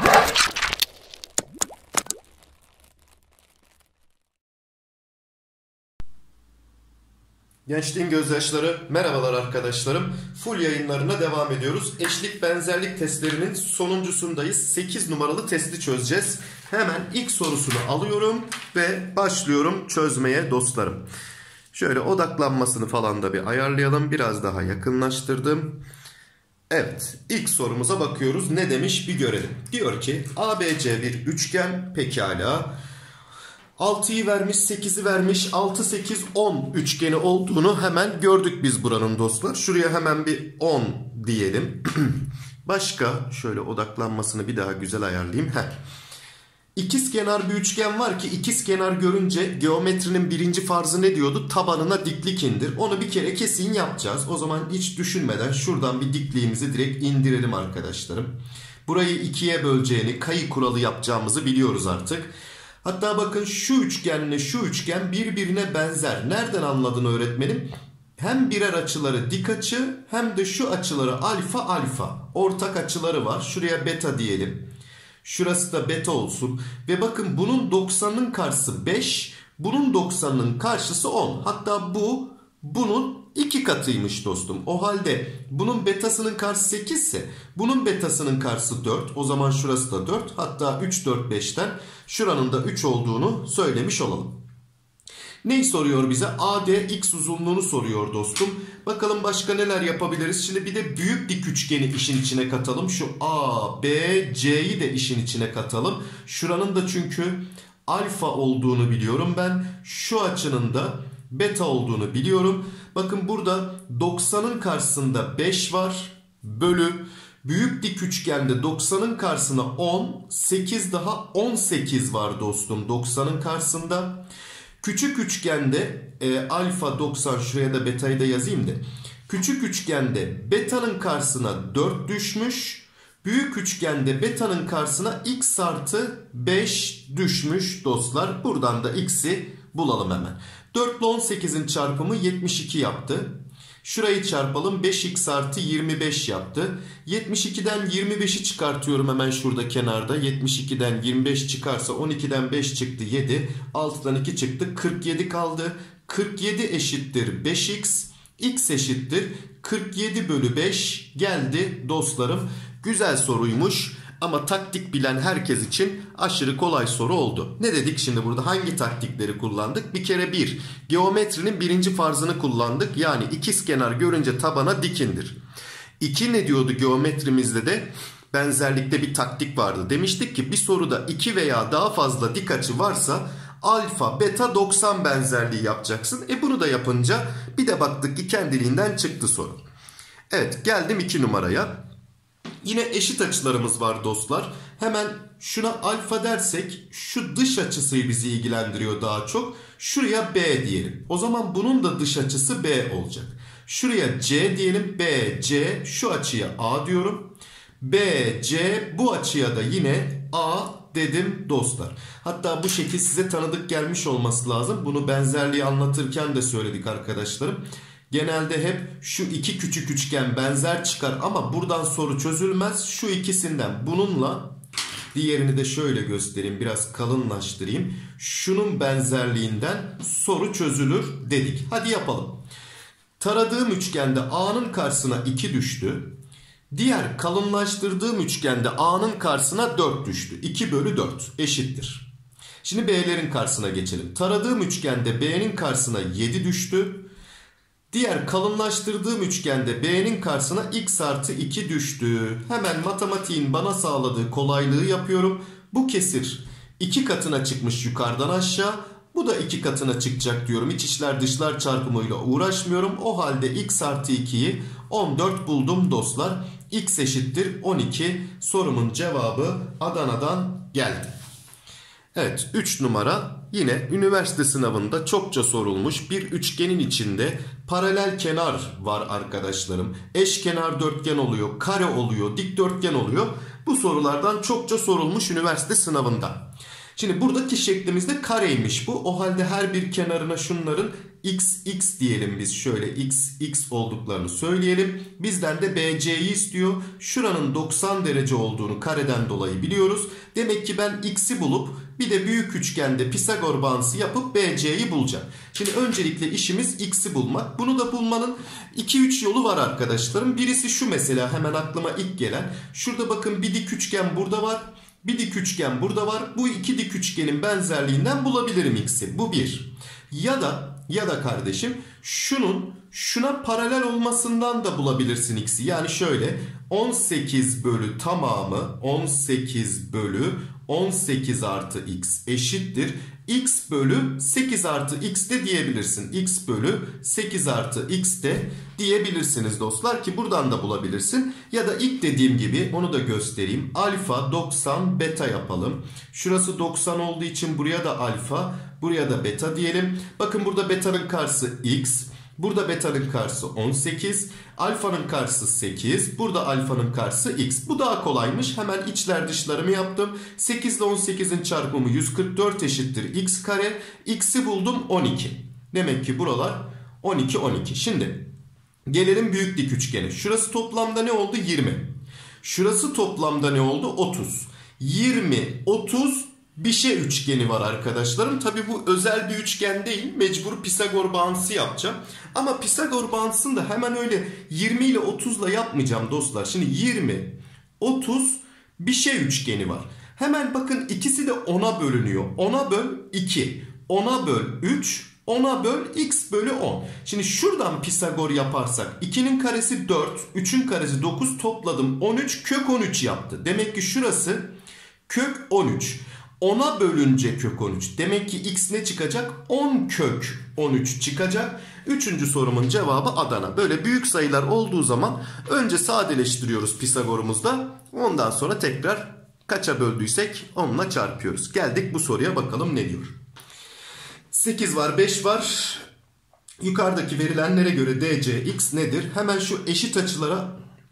Gençliğin gözyaşları, merhabalar arkadaşlarım. Full yayınlarına devam ediyoruz. Eşlik benzerlik testlerinin sonuncusundayız. 8 numaralı testi çözeceğiz. Hemen ilk sorusunu alıyorum ve başlıyorum çözmeye dostlarım. Şöyle odaklanmasını falan da bir ayarlayalım. Biraz daha yakınlaştırdım. Evet, ilk sorumuza bakıyoruz. Ne demiş bir görelim. Diyor ki ABC bir üçgen, pekala. 6'yı vermiş, 8'i vermiş, 6, 8, 10 üçgeni olduğunu hemen gördük biz buranın dostlar. Şuraya hemen bir 10 diyelim. Başka şöyle odaklanmasını bir daha güzel ayarlayayım. İkizkenar bir üçgen var ki ikizkenar görünce geometrinin birinci farzı ne diyordu? Tabanına diklik indir. Onu bir kere kesin yapacağız. O zaman hiç düşünmeden şuradan bir dikliğimizi direkt indirelim arkadaşlarım. Burayı ikiye böleceğini, kayı kuralı yapacağımızı biliyoruz artık. Hatta bakın şu üçgenle şu üçgen birbirine benzer. Nereden anladın öğretmenim? Hem birer açıları dik açı hem de şu açıları alfa alfa. Ortak açıları var. Şuraya beta diyelim. Şurası da beta olsun. Ve bakın bunun 90'ın karşısı 5. Bunun 90'ın karşısı 10. Hatta bunun 2 katıymış dostum. O halde bunun betasının karşısı 8 ise bunun betasının karşısı 4. O zaman şurası da 4. Hatta 3, 4, 5'ten şuranın da 3 olduğunu söylemiş olalım. Neyi soruyor bize? AD x uzunluğunu soruyor dostum. Bakalım başka neler yapabiliriz. Şimdi bir de büyük dik üçgeni işin içine katalım. Şu A, B, C'yi de işin içine katalım. Şuranın da çünkü alfa olduğunu biliyorum ben. Şu açının da beta olduğunu biliyorum. Bakın burada 90'ın karşısında 5 var. Bölü büyük dik üçgende 90'ın karşısına 10. 8 daha 18 var dostum 90'ın karşısında. Küçük üçgende alfa 90 şuraya da betayı da yazayım da. Küçük üçgende beta'nın karşısına 4 düşmüş. Büyük üçgende beta'nın karşısına x artı 5 düşmüş dostlar. Buradan da x'i bulalım hemen. 4 ile 18'in çarpımı 72 yaptı. Şurayı çarpalım 5x artı 25 yaptı. 72'den 25'i çıkartıyorum hemen şurada kenarda. 72'den 25 çıkarsa 12'den 5 çıktı 7. 6'dan 2 çıktı 47 kaldı. 47 eşittir 5x. X eşittir 47 bölü 5 geldi dostlarım. Güzel soruymuş. Ama taktik bilen herkes için aşırı kolay soru oldu. Ne dedik şimdi burada? Hangi taktikleri kullandık? Bir kere geometrinin birinci farzını kullandık. Yani ikizkenar görünce tabana dik indir. 2 ne diyordu geometrimizde de? Benzerlikte bir taktik vardı. Demiştik ki bir soruda 2 veya daha fazla dik açı varsa alfa, beta, 90 benzerliği yapacaksın. Bunu da yapınca bir de baktık ki kendiliğinden çıktı soru. Evet, geldim 2 numaraya. Yine eşit açılarımız var dostlar. Hemen şuna alfa dersek şu dış açısı bizi ilgilendiriyor daha çok. Şuraya B diyelim. O zaman bunun da dış açısı B olacak. Şuraya C diyelim. B, C, şu açıya A diyorum. B, C, bu açıya da yine A dedim dostlar. Hatta bu şekil size tanıdık gelmiş olması lazım. Bunu benzerliği anlatırken de söyledik arkadaşlarım. Genelde hep şu iki küçük üçgen benzer çıkar ama buradan soru çözülmez. Şu ikisinden bununla diğerini de şöyle göstereyim, biraz kalınlaştırayım. Şunun benzerliğinden soru çözülür dedik. Hadi yapalım. Taradığım üçgende A'nın karşısına 2 düştü. Diğer kalınlaştırdığım üçgende A'nın karşısına 4 düştü. 2 bölü 4 eşittir. Şimdi B'lerin karşısına geçelim. Taradığım üçgende B'nin karşısına 7 düştü. Diğer kalınlaştırdığım üçgende B'nin karşısına x artı 2 düştü. Hemen matematiğin bana sağladığı kolaylığı yapıyorum. Bu kesir 2 katına çıkmış yukarıdan aşağı. Bu da 2 katına çıkacak diyorum. İç içler dışlar çarpımıyla uğraşmıyorum. O halde x artı 2'yi 14 buldum dostlar. X eşittir 12. Sorumun cevabı Adana'dan geldi. Evet, 3 numara yine üniversite sınavında çokça sorulmuş bir üçgenin içinde paralel kenar var arkadaşlarım. Eşkenar dörtgen oluyor, kare oluyor, dikdörtgen oluyor. Bu sorulardan çokça sorulmuş üniversite sınavında. Şimdi buradaki şeklimizde kareymiş bu. O halde her bir kenarına şunların x diyelim biz. Şöyle x olduklarını söyleyelim. Bizden de BC'yi istiyor. Şuranın 90 derece olduğunu kareden dolayı biliyoruz. Demek ki ben x'i bulup bir de büyük üçgende Pisagor bağıntısı yapıp BC'yi bulacağım. Şimdi öncelikle işimiz x'i bulmak. Bunu da bulmanın 2-3 yolu var arkadaşlarım. Birisi şu, mesela hemen aklıma ilk gelen. Şurada bakın bir dik üçgen burada var. Bir dik üçgen burada var. Bu iki dik üçgenin benzerliğinden bulabilirim x'i. Bu bir. Ya da kardeşim şuna paralel olmasından da bulabilirsin x'i. Yani şöyle 18 bölü tamamı 18 bölü 18 artı x eşittir x bölü 8 artı x de diyebilirsin. X bölü 8 artı x de diyebilirsiniz dostlar ki buradan da bulabilirsin. Ya da ilk dediğim gibi onu da göstereyim. Alfa 90 beta yapalım. Şurası 90 olduğu için buraya da alfa, buraya da beta diyelim. Bakın burada beta'nın karşısı x. Burada beta'nın karşısı 18. Alfanın karşısı 8. Burada alfanın karşısı x. Bu daha kolaymış. Hemen içler dışlarımı yaptım. 8 ile 18'in çarpımı 144 eşittir x kare. X'i buldum 12. Demek ki buralar 12. Şimdi gelelim büyük dik üçgene. Şurası toplamda ne oldu? 20. Şurası toplamda ne oldu? 30. 20, 30 bir şey üçgeni var arkadaşlarım. Tabi bu özel bir üçgen değil. Mecbur Pisagor bağıntısı yapacağım. Ama Pisagor bağıntısını da hemen öyle 20 ile 30 ile yapmayacağım dostlar. Şimdi 20, 30 bir şey üçgeni var. Hemen bakın ikisi de 10'a bölünüyor. 10'a böl 2, 10'a böl 3, 10'a böl x bölü 10. Şimdi şuradan Pisagor yaparsak 2'nin karesi 4, 3'ün karesi 9 topladım 13 kök 13 yaptı. Demek ki şurası kök 13. 10'a bölünce kök 13. Demek ki x ne çıkacak? 10 kök 13 çıkacak. Üçüncü sorumun cevabı Adana. Böyle büyük sayılar olduğu zaman önce sadeleştiriyoruz Pisagor'umuzda. Ondan sonra tekrar kaça böldüysek onunla çarpıyoruz. Geldik bu soruya, bakalım ne diyor. 8 var, 5 var. Yukarıdaki verilenlere göre DC x nedir? Hemen şu eşit açılara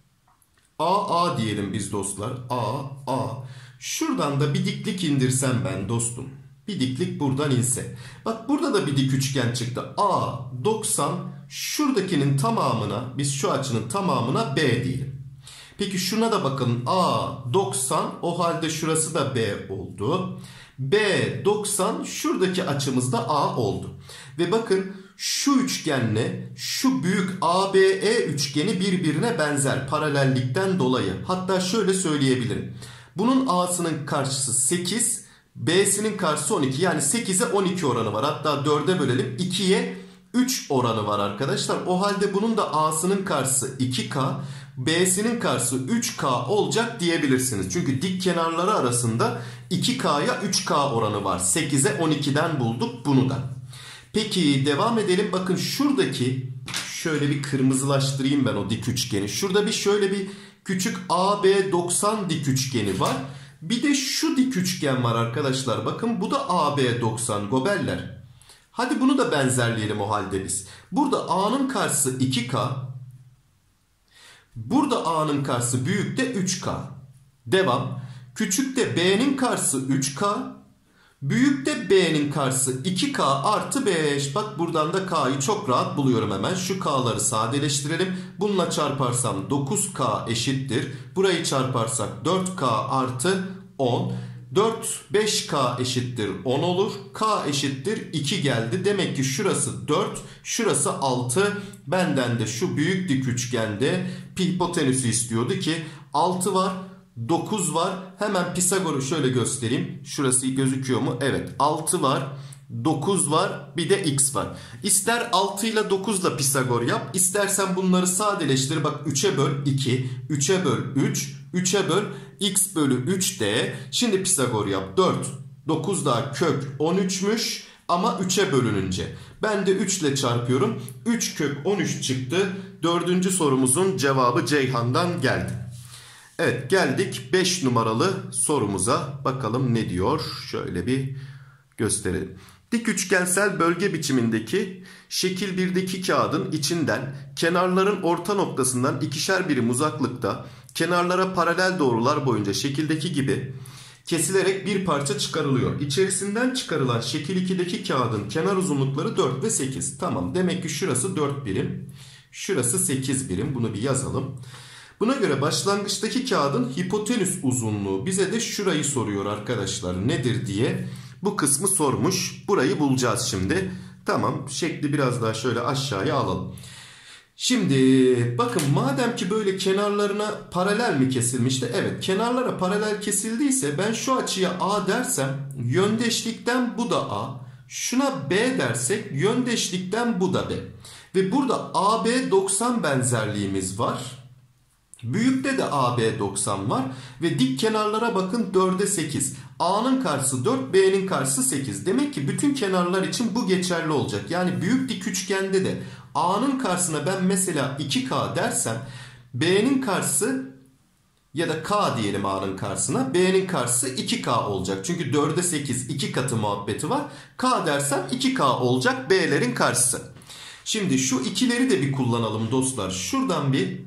A diyelim biz dostlar. A. Şuradan da bir diklik indirsem ben dostum. Bir diklik buradan inse. Bak burada da bir dik üçgen çıktı. A 90, şuradakinin tamamına, biz şu açının tamamına B diyelim. Peki şuna da bakın. A 90, o halde şurası da B oldu. B 90, şuradaki açımız da A oldu. Ve bakın şu üçgenle şu büyük ABE üçgeni birbirine benzer paralellikten dolayı. Hatta şöyle söyleyebilirim. Bunun A'sının karşısı 8, B'sinin karşısı 12. Yani 8'e 12 oranı var. Hatta 4'e bölelim. 2'ye 3 oranı var arkadaşlar. O halde bunun da A'sının karşısı 2K, B'sinin karşısı 3K olacak diyebilirsiniz. Çünkü dik kenarları arasında 2K'ya 3K oranı var. 8'e 12'den bulduk bunu da. Peki devam edelim. Bakın şuradaki, şöyle bir kırmızılaştırayım ben o dik üçgeni. Şurada şöyle bir küçük AB 90 dik üçgeni var. Bir de şu dik üçgen var arkadaşlar. Bakın bu da AB 90 gobeller. Hadi bunu da benzerleyelim o halde biz. Burada A'nın karşısı 2K. Burada A'nın karşısı büyükte 3K. Devam. Küçükte B'nin karşısı 3K. Büyükte B'nin karşısı 2K artı 5. Bak buradan da K'yı çok rahat buluyorum hemen. Şu K'ları sadeleştirelim. Bununla çarparsam 9K eşittir. Burayı çarparsak 4K artı 10. 4, 5K eşittir 10 olur. K eşittir 2 geldi. Demek ki şurası 4, şurası 6. Benden de şu büyük dik üçgende hipotenüsü istiyordu ki 6 var. 9 var. Hemen Pisagor'u şöyle göstereyim. Şurası gözüküyor mu? Evet. 6 var. 9 var. Bir de x var. İster 6 ile 9 ile Pisagor yap. İstersen bunları sadeleştir. Bak 3'e böl 2. 3'e böl 3. 3'e böl x bölü 3 de. Şimdi Pisagor yap. 4. 9 daha kök 13'müş. Ama 3'e bölününce. Ben de 3 ile çarpıyorum. 3 kök 13 çıktı. Dördüncü sorumuzun cevabı Ceyhan'dan geldi. Evet, geldik 5 numaralı sorumuza. Bakalım ne diyor? Şöyle bir gösterelim. Dik üçgensel bölge biçimindeki şekil 1'deki kağıdın içinden kenarların orta noktasından ikişer birim uzaklıkta kenarlara paralel doğrular boyunca şekildeki gibi kesilerek bir parça çıkarılıyor. İçerisinden çıkarılan şekil 2'deki kağıdın kenar uzunlukları 4 ve 8. Tamam, demek ki şurası 4 birim. Şurası 8 birim. Bunu bir yazalım. Buna göre başlangıçtaki kağıdın hipotenüs uzunluğu bize de şurayı soruyor arkadaşlar. Nedir diye bu kısmı sormuş. Burayı bulacağız şimdi. Tamam, şekli biraz daha şöyle aşağıya alalım. Şimdi bakın, madem ki böyle kenarlarına paralel mi kesilmişti? Evet, kenarlara paralel kesildiyse ben şu açıya A dersem yöndeşlikten bu da A. Şuna B dersek yöndeşlikten bu da B. Ve burada AB 90 benzerliğimiz var. Büyükte de AB 90 var. Ve dik kenarlara bakın, 4'e 8. A'nın karşısı 4, B'nin karşısı 8. Demek ki bütün kenarlar için bu geçerli olacak. Yani büyük dik üçgende de A'nın karşısına ben mesela 2K dersem B'nin karşısı ya da K diyelim A'nın karşısına, B'nin karşısı 2K olacak. Çünkü 4'e 8 2 katı muhabbeti var. K dersem 2K olacak B'lerin karşısı. Şimdi şu ikileri de bir kullanalım dostlar. Şuradan bir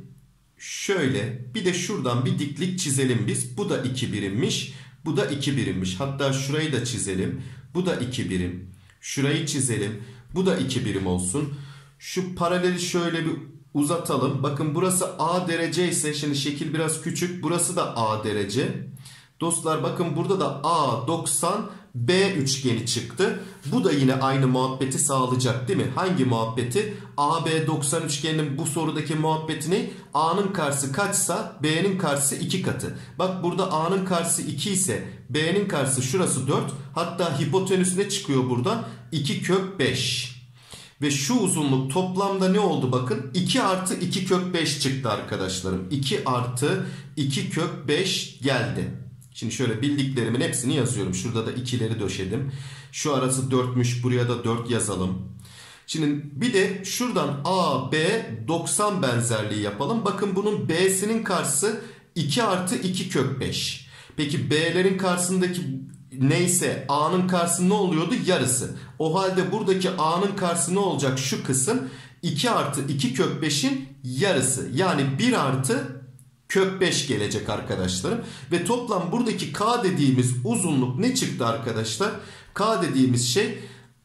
şöyle, bir de şuradan bir diklik çizelim biz. Bu da 2 birimmiş. Bu da 2 birimmiş. Hatta şurayı da çizelim. Bu da 2 birim. Şurayı çizelim. Bu da 2 birim olsun. Şu paraleli şöyle bir uzatalım. Bakın burası A derece ise, şimdi şekil biraz küçük. Burası da A derece. Dostlar bakın, burada da A 90 B üçgeni çıktı. Bu da yine aynı muhabbeti sağlayacak değil mi? Hangi muhabbeti? AB 90 üçgeninin bu sorudaki muhabbetini, A'nın karşısı kaçsa B'nin karşısı 2 katı. Bak burada A'nın karşısı 2 ise B'nin karşısı şurası 4. Hatta hipotenüs ne çıkıyor buradan? 2 kök 5. Ve şu uzunluk toplamda ne oldu bakın? 2 artı 2 kök 5 çıktı arkadaşlarım. 2 artı 2 kök 5 geldi. Şimdi şöyle bildiklerimin hepsini yazıyorum. Şurada da 2'leri döşedim. Şu arası 4'müş. Buraya da 4 yazalım. Şimdi bir de şuradan A, B 90 benzerliği yapalım. Bakın bunun B'sinin karşısı 2 artı 2 kök 5. Peki B'lerin karşısındaki neyse A'nın karşısı ne oluyordu? Yarısı. O halde buradaki A'nın karşısı ne olacak? Şu kısım 2 artı 2 kök 5'in yarısı. Yani 1 artı kök 5 gelecek arkadaşlarım. Ve toplam buradaki K dediğimiz uzunluk ne çıktı arkadaşlar? K dediğimiz şey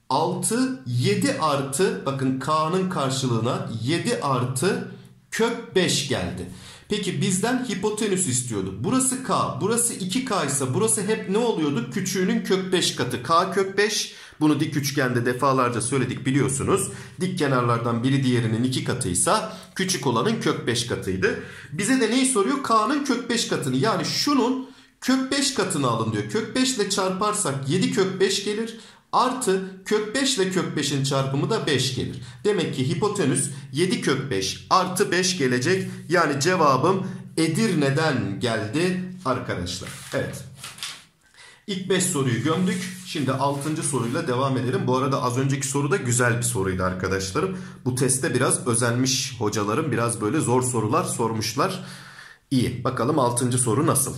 6, 7 artı, bakın K'nın karşılığına 7 artı kök 5 geldi. Peki bizden hipotenüs istiyordu. Burası K, burası 2K ise burası hep ne oluyordu? Küçüğünün kök 5 katı. K kök 5. Bunu dik üçgende defalarca söyledik biliyorsunuz. Dik kenarlardan biri diğerinin 2 katıysa küçük olanın kök 5 katıydı. Bize de neyi soruyor? K'nın kök 5 katını. Yani şunun kök 5 katını alın diyor. Kök 5 ile çarparsak 7 kök 5 gelir. Artı kök 5 ile kök 5'in çarpımı da 5 gelir. Demek ki hipotenüs 7 kök 5 artı 5 gelecek. Yani cevabım Edirne'den geldi arkadaşlar. Evet. İlk 5 soruyu gömdük. Şimdi 6. soruyla devam edelim. Bu arada az önceki soru da güzel bir soruydu arkadaşlarım. Bu testte biraz özenmiş hocalarım. Biraz böyle zor sorular sormuşlar. İyi. Bakalım 6. soru nasıl?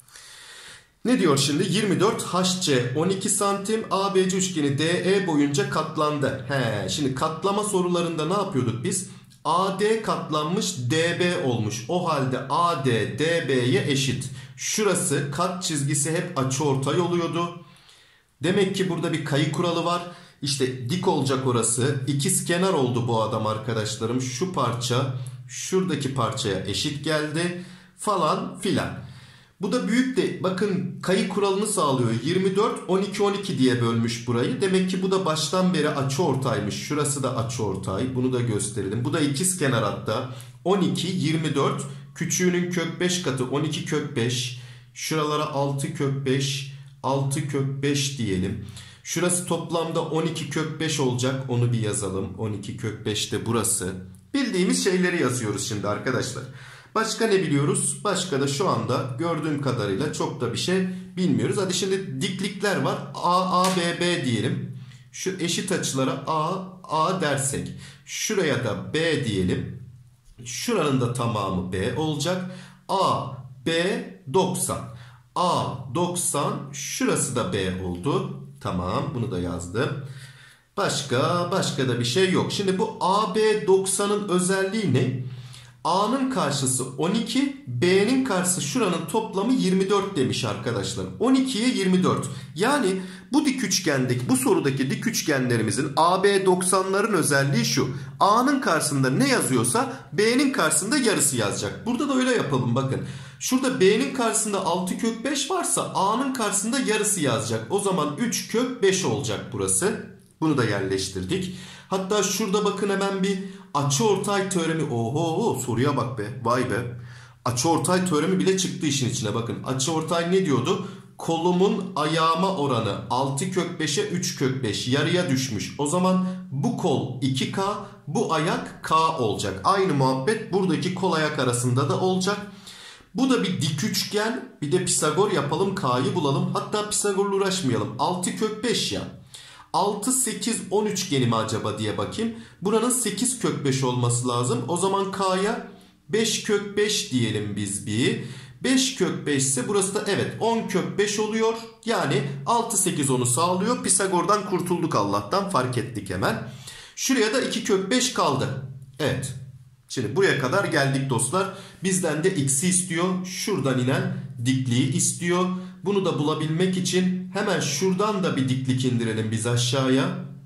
Ne diyor şimdi? 24 HC 12 santim ABC üçgeni DE boyunca katlandı. Şimdi katlama sorularında ne yapıyorduk biz? AD katlanmış DB olmuş. O halde AD DB'ye eşit. Şurası kat çizgisi hep açıortay oluyordu. Demek ki burada bir kayı kuralı var. İşte dik olacak orası. İkizkenar oldu bu adam arkadaşlarım. Şu parça şuradaki parçaya eşit geldi. Falan filan. Bu da büyük de bakın kayı kuralını sağlıyor. 24 12 12 diye bölmüş burayı. Demek ki bu da baştan beri açıortaymış. Şurası da açıortay. Bunu da gösterelim. Bu da ikizkenar hatta. 12 24 küçüğünün kök 5 katı 12 kök 5. Şuralara 6 kök 5 6 kök 5 diyelim. Şurası toplamda 12 kök 5 olacak. Onu bir yazalım. 12 kök 5 de burası. Bildiğimiz şeyleri yazıyoruz şimdi arkadaşlar. Başka ne biliyoruz? Başka da şu anda gördüğüm kadarıyla çok da bir şey bilmiyoruz. Hadi şimdi diklikler var. A, A, B, B diyelim. Şu eşit açılara A, A dersek. Şuraya da B diyelim. Şuranın da tamamı B olacak. A, B, 90. A, 90. Şurası da B oldu. Tamam, bunu da yazdım. Başka da bir şey yok. Şimdi bu AB 90'ın özelliği ne? A'nın karşısı 12, B'nin karşısı şuranın toplamı 24 demiş arkadaşlar. 12'ye 24. Yani bu dik üçgendeki, bu sorudaki dik üçgenlerimizin AB 90'ların özelliği şu. A'nın karşısında ne yazıyorsa B'nin karşısında yarısı yazacak. Burada da öyle yapalım bakın. Şurada B'nin karşısında 6 kök 5 varsa A'nın karşısında yarısı yazacak. O zaman 3 kök 5 olacak burası. Bunu da yerleştirdik. Hatta şurada bakın hemen bir açıortay teoremi. Oho, soruya bak be. Vay be. Açıortay teoremi bile çıktı işin içine bakın. Açıortay ne diyordu? Kolumun ayağıma oranı 6 kök 5'e 3 kök 5 yarıya düşmüş. O zaman bu kol 2K, bu ayak K olacak. Aynı muhabbet buradaki kol ayak arasında da olacak. Bu da bir dik üçgen. Bir de Pisagor yapalım, K'yı bulalım. Hatta Pisagor'la uğraşmayalım. 6 kök 5 ya. 6, 8, 10 üçgeni mi acaba diye bakayım. Buranın 8 kök 5 olması lazım. O zaman K'ya 5 kök 5 diyelim biz bir. 5 kök 5 ise burası da evet 10 kök 5 oluyor. Yani 6, 8, 10'u sağlıyor. Pisagor'dan kurtulduk Allah'tan, fark ettik hemen. Şuraya da 2 kök 5 kaldı. Evet. Şimdi buraya kadar geldik dostlar. Bizden de x'i istiyor. Şuradan inen dikliği istiyor. Bunu da bulabilmek için hemen şuradan da bir diklik indirelim biz aşağıya.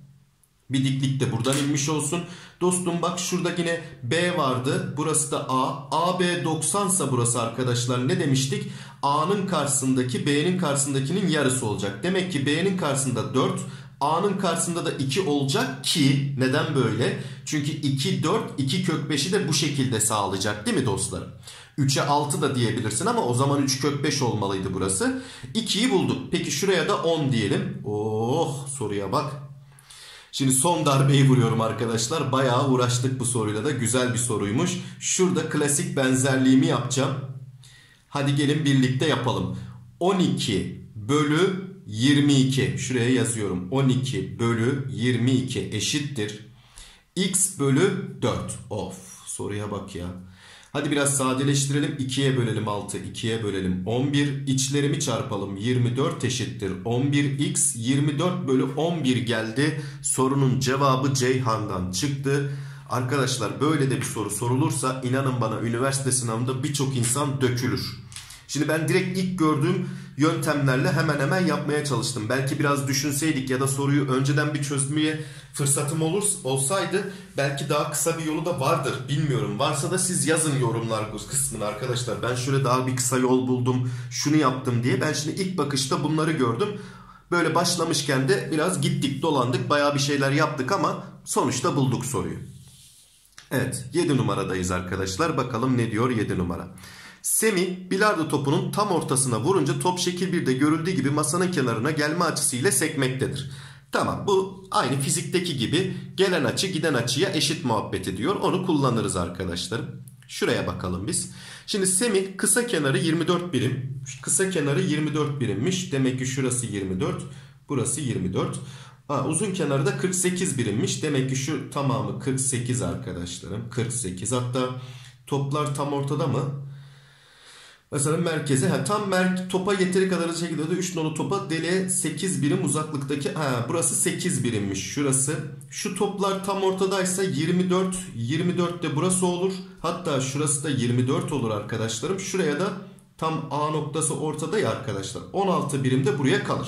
Bir diklik de buradan inmiş olsun. Dostum bak şurada yine B vardı. Burası da A. AB 90 ise burası arkadaşlar ne demiştik? A'nın karşısındaki B'nin karşısındakinin yarısı olacak. Demek ki B'nin karşısında 4. A'nın karşısında da 2 olacak ki neden böyle? Çünkü 2, 4, 2 kök 5'i de bu şekilde sağlayacak değil mi dostlarım? 3'e 6 da diyebilirsin ama o zaman 3 kök 5 olmalıydı burası. 2'yi bulduk. Peki şuraya da 10 diyelim. Oh, soruya bak. Şimdi son darbeyi vuruyorum arkadaşlar. Bayağı uğraştık bu soruyla da. Güzel bir soruymuş. Şurada klasik benzerliğimi yapacağım. Hadi gelin birlikte yapalım. 12 bölü 22. Şuraya yazıyorum. 12 bölü 22 eşittir x bölü 4. Of, soruya bak ya. Hadi biraz sadeleştirelim. 2'ye bölelim 6, 2'ye bölelim 11. İçlerimi çarpalım. 24 eşittir 11x. 24 bölü 11 geldi. Sorunun cevabı Ceyhan'dan çıktı. Arkadaşlar böyle de bir soru sorulursa inanın bana üniversite sınavında birçok insan dökülür. Şimdi ben direkt ilk gördüğüm yöntemlerle hemen hemen yapmaya çalıştım. Belki biraz düşünseydik ya da soruyu önceden bir çözmeye fırsatım olsaydı belki daha kısa bir yolu da vardır. Bilmiyorum. Varsa da siz yazın yorumlar kısmına arkadaşlar. Ben şöyle daha bir kısa yol buldum, şunu yaptım diye. Ben şimdi ilk bakışta bunları gördüm. Böyle başlamışken de biraz gittik dolandık. Bayağı bir şeyler yaptık ama sonuçta bulduk soruyu. Evet, 7 numaradayız arkadaşlar. Bakalım ne diyor 7 numara. Semih bilardo topunun tam ortasına vurunca top şekil 1'de görüldüğü gibi masanın kenarına gelme açısıyla sekmektedir. Tamam, bu aynı fizikteki gibi gelen açı giden açıya eşit muhabbeti diyor. Onu kullanırız arkadaşlarım. Şuraya bakalım biz. Şimdi Semih kısa kenarı 24 birim. Kısa kenarı 24 birimmiş. Demek ki şurası 24. Burası 24. Uzun kenarı da 48 birimmiş. Demek ki şu tamamı 48 arkadaşlarım. 48. Hatta toplar tam ortada mı? Mesela merkeze topa yeteri kadar hızlı şekilde 3 nolu topa deliğe 8 birim uzaklıktaki burası 8 birimmiş şurası. Şu toplar tam ortadaysa 24 de burası olur. Hatta şurası da 24 olur arkadaşlarım. Şuraya da tam A noktası ortada ya arkadaşlar. 16 birim de buraya kalır.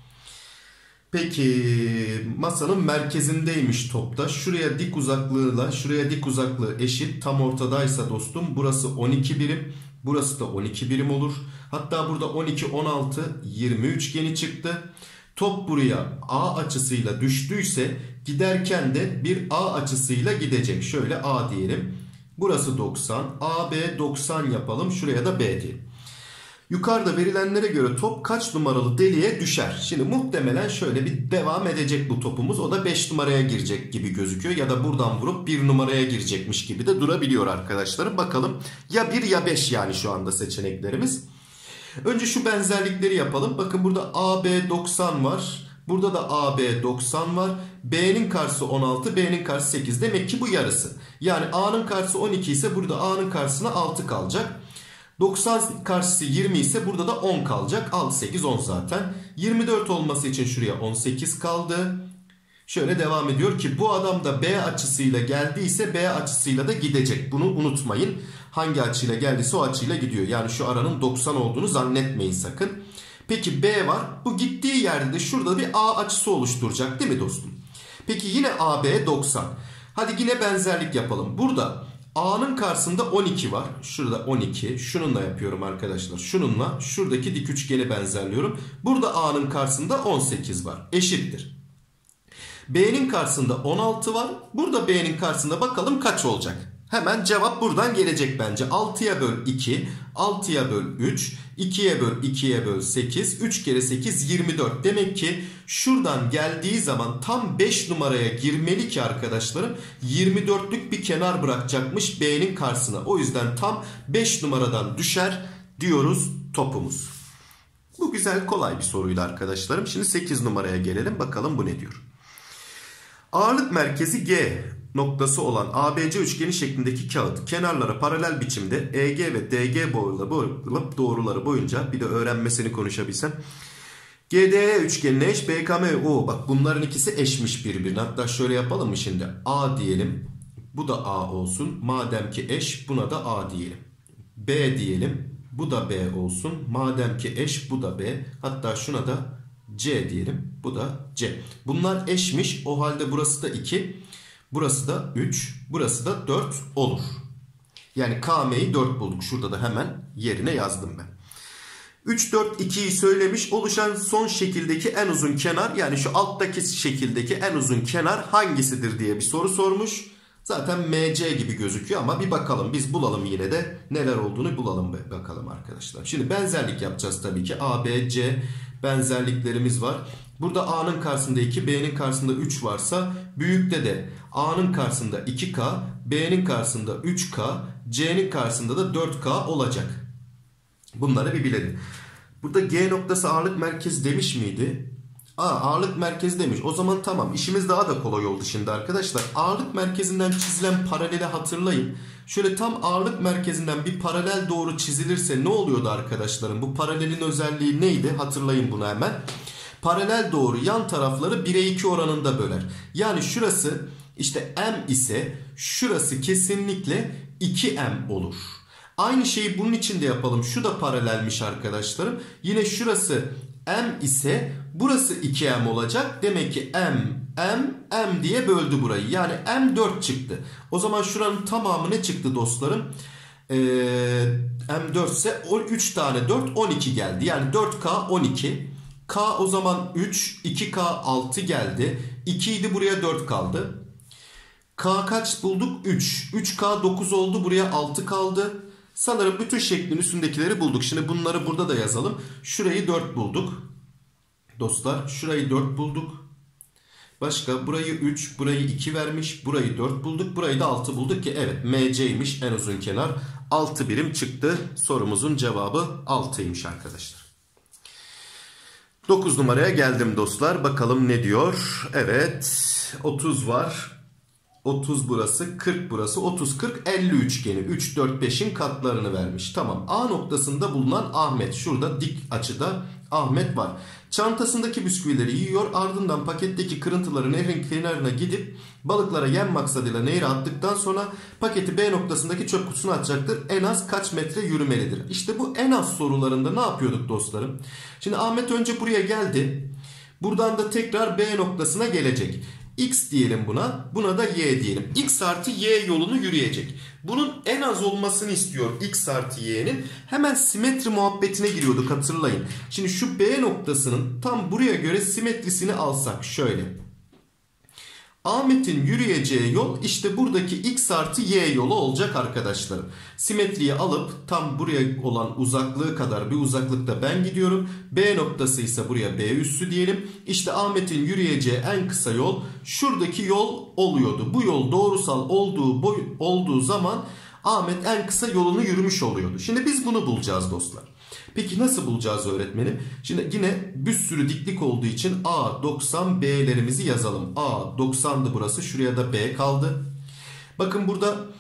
Peki masanın merkezindeymiş topta. Şuraya dik uzaklığı eşit. Tam ortadaysa dostum burası 12 birim. Burası da 12 birim olur. Hatta burada 12, 16, 20 üçgeni çıktı. Top buraya A açısıyla düştüyse giderken de bir A açısıyla gidecek. Şöyle A diyelim. Burası 90. AB 90 yapalım. Şuraya da B diyelim. Yukarıda verilenlere göre top kaç numaralı deliğe düşer? Şimdi muhtemelen şöyle bir devam edecek bu topumuz. O da 5 numaraya girecek gibi gözüküyor. Ya da buradan vurup 1 numaraya girecekmiş gibi de durabiliyor arkadaşlarım. Bakalım ya 1 ya 5 yani şu anda seçeneklerimiz. Önce şu benzerlikleri yapalım. Bakın burada AB 90 var. Burada da AB 90 var. B'nin karşısı 16, B'nin karşısı 8. Demek ki bu yarısı. Yani A'nın karşısı 12 ise burada A'nın karşısına 6 kalacak. 90 karşısı 20 ise burada da 10 kalacak. 6, 8, 10 zaten. 24 olması için şuraya 18 kaldı. Şöyle devam ediyor ki bu adam da B açısıyla geldiyse B açısıyla da gidecek. Bunu unutmayın. Hangi açıyla geldiyse o açıyla gidiyor. Yani şu aranın 90 olduğunu zannetmeyin sakın. Peki B var. Bu gittiği yerde de şurada bir A açısı oluşturacak değil mi dostum? Peki yine AB 90. Hadi yine benzerlik yapalım. Burada A'nın karşısında 12 var. Şurada 12. Şununla yapıyorum arkadaşlar. Şununla şuradaki dik üçgeni benzerliyorum. Burada A'nın karşısında 18 var. Eşittir. B'nin karşısında 16 var. Burada B'nin karşısında bakalım kaç olacak? Hemen cevap buradan gelecek bence. 6'ya böl 2, 6'ya böl 3, 2'ye böl 2'ye böl 8, 3 kere 8 24. Demek ki şuradan geldiği zaman tam 5 numaraya girmeli ki arkadaşlarım 24'lük bir kenar bırakacakmış B'nin karşısına. O yüzden tam 5 numaradan düşer diyoruz topumuz. Bu güzel kolay bir soruydu arkadaşlarım. Şimdi 8 numaraya gelelim bakalım bu ne diyor. Ağırlık merkezi G noktası olan ABC üçgeni şeklindeki kağıt kenarlara paralel biçimde EG ve DG boyunca doğruları boyunca bir de öğrenmesini konuşabilsem GDE üçgenine eş BKM bak bunların ikisi eşmiş birbirine. Hatta şöyle yapalım mı şimdi? A diyelim. Bu da A olsun. Madem ki eş buna da A diyelim. B diyelim. Bu da B olsun. Madem ki eş bu da B. Hatta şuna da C diyelim. Bu da C. Bunlar eşmiş. O halde burası da 2. Burası da 3. Burası da 4 olur. Yani KM'yi 4 bulduk. Şurada da hemen yerine yazdım ben. 3, 4, 2'yi söylemiş. Oluşan son şekildeki en uzun kenar yani şu alttaki şekildeki en uzun kenar hangisidir diye bir soru sormuş. Zaten MC gibi gözüküyor ama bir bakalım biz bulalım yine de neler olduğunu bulalım bakalım arkadaşlar. Şimdi benzerlik yapacağız tabii ki. A, B, C benzerliklerimiz var. Burada A'nın karşısında 2, B'nin karşısında 3 varsa büyükte de A'nın karşısında 2K, B'nin karşısında 3K, C'nin karşısında da 4K olacak. Bunları bir bilelim. Burada G noktası ağırlık merkezi demiş miydi? Ağırlık merkezi demiş. O zaman tamam işimiz daha da kolay oldu şimdi arkadaşlar. Ağırlık merkezinden çizilen paraleli hatırlayın. Şöyle tam ağırlık merkezinden bir paralel doğru çizilirse ne oluyordu arkadaşlarım? Bu paralelin özelliği neydi? Hatırlayın bunu hemen. Paralel doğru yan tarafları 1'e 2 oranında böler. Yani şurası işte M ise şurası kesinlikle 2M olur. Aynı şeyi bunun için de yapalım. Şu da paralelmiş arkadaşlarım. Yine şurası M ise burası 2M olacak. Demek ki M diye böldü burayı. Yani M 4 çıktı. O zaman şuranın tamamı ne çıktı dostlarım? M 4 ise 3 tane 4 12 geldi. Yani 4K 12. K o zaman 3, 2K 6 geldi. 2 idi buraya 4 kaldı. K kaç bulduk? 3. 3K 9 oldu buraya 6 kaldı. Sanırım bütün şeklin üstündekileri bulduk. Şimdi bunları burada da yazalım. Şurayı 4 bulduk. Dostlar şurayı 4 bulduk. Başka burayı 3, burayı 2 vermiş. Burayı 4 bulduk. Burayı da 6 bulduk ki evet MC'ymiş en uzun kenar. 6 birim çıktı. Sorumuzun cevabı 6'ymış arkadaşlar. 9 numaraya geldim dostlar. Bakalım ne diyor? Evet 30 var. 30 burası, 40 burası, 30, 40, 50 üçgeni. 3, 4, 5'in katlarını vermiş. Tamam. A noktasında bulunan Ahmet. Şurada dik açıda Ahmet var. Çantasındaki bisküvileri yiyor. Ardından paketteki kırıntıları nehrin kenarına gidip balıklara yem maksadıyla nehre attıktan sonra paketi B noktasındaki çöp kutusuna atacaktır. En az kaç metre yürümelidir? İşte bu en az sorularında ne yapıyorduk dostlarım? Şimdi Ahmet önce buraya geldi. Buradan da tekrar B noktasına gelecek. X diyelim buna. Buna da Y diyelim. X artı Y yolunu yürüyecek. Bunun en az olmasını istiyor X artı Y'nin. Hemen simetri muhabbetine giriyorduk hatırlayın. Şimdi şu B noktasının tam buraya göre simetrisini alsak şöyle. Ahmet'in yürüyeceği yol işte buradaki X artı Y yolu olacak arkadaşlarım. Simetriyi alıp tam buraya olan uzaklığı kadar bir uzaklıkta ben gidiyorum. B noktası ise buraya B üssü diyelim. İşte Ahmet'in yürüyeceği en kısa yol şuradaki yol oluyordu. Bu yol doğrusal olduğu zaman Ahmet en kısa yolunu yürümüş oluyordu. Şimdi biz bunu bulacağız dostlar. Peki nasıl bulacağız öğretmenim? Şimdi yine bir sürü diklik olduğu için A 90 B'lerimizi yazalım. A 90'dı burası. Şuraya da B kaldı. Bakın burada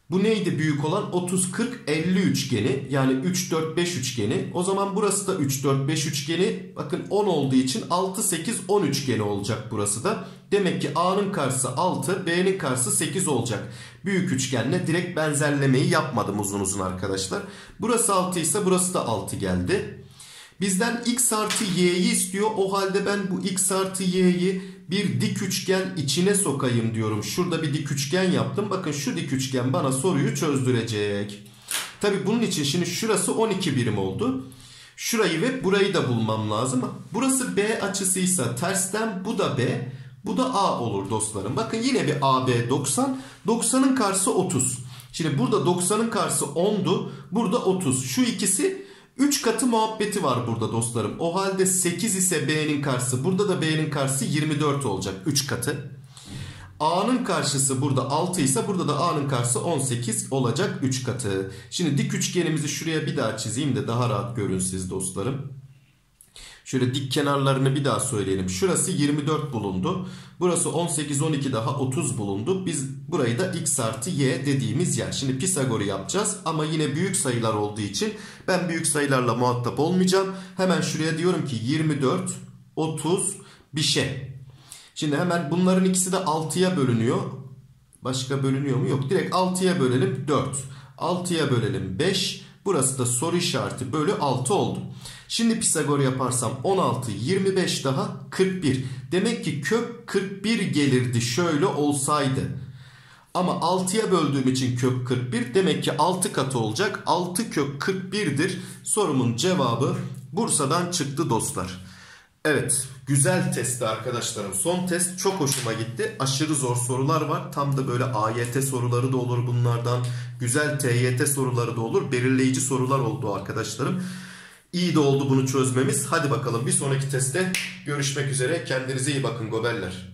Bu neydi büyük olan? 30, 40, 50 üçgeni. Yani 3, 4, 5 üçgeni. O zaman burası da 3, 4, 5 üçgeni. Bakın 10 olduğu için 6, 8, 10 üçgeni olacak burası da. Demek ki A'nın karşısı 6, B'nin karşısı 8 olacak. Büyük üçgenle direkt benzerlemeyi yapmadım uzun uzun arkadaşlar. Burası 6 ise burası da 6 geldi. Bizden x artı y'yi istiyor. O halde ben bu x artı y'yi bir dik üçgen içine sokayım diyorum. Şurada bir dik üçgen yaptım. Bakın şu dik üçgen bana soruyu çözdürecek. Tabi bunun için şimdi şurası 12 birim oldu. Şurayı ve burayı da bulmam lazım. Burası B açısıysa tersten bu da B, bu da A olur dostlarım. Bakın yine bir AB 90. 90'ın karşısı 30. Şimdi burada 90'ın karşısı 10'du. Burada 30. Şu ikisi 3 katı muhabbeti var burada dostlarım. O halde 8 ise B'nin karşısı. Burada da B'nin karşısı 24 olacak. 3 katı. A'nın karşısı burada 6 ise burada da A'nın karşısı 18 olacak 3 katı. Şimdi dik üçgenimizi şuraya bir daha çizeyim de daha rahat görün siz dostlarım. Şöyle dik kenarlarını bir daha söyleyelim. Şurası 24 bulundu. Burası 18, 12 daha 30 bulundu. Biz burayı da x artı y dediğimiz yer. Şimdi Pisagor'u yapacağız ama yine büyük sayılar olduğu için ben büyük sayılarla muhatap olmayacağım. Hemen şuraya diyorum ki 24, 30 bir şey. Şimdi hemen bunların ikisi de 6'ya bölünüyor. Başka bölünüyor mu? Yok. Direkt 6'ya bölelim 4. 6'ya bölelim 5. Burası da soru işareti bölü 6 oldu. Şimdi Pisagor yaparsam 16, 25 daha 41. Demek ki kök 41 gelirdi şöyle olsaydı. Ama 6'ya böldüğüm için kök 41. Demek ki 6 katı olacak. 6 kök 41'dir. Sorumun cevabı Bursa'dan çıktı dostlar. Evet, güzel testti arkadaşlarım. Son test çok hoşuma gitti. Aşırı zor sorular var. Tam da böyle AYT soruları da olur bunlardan. Güzel TYT soruları da olur. Belirleyici sorular oldu arkadaşlarım. İyi de oldu bunu çözmemiz. Hadi bakalım bir sonraki testte görüşmek üzere. Kendinize iyi bakın goberler.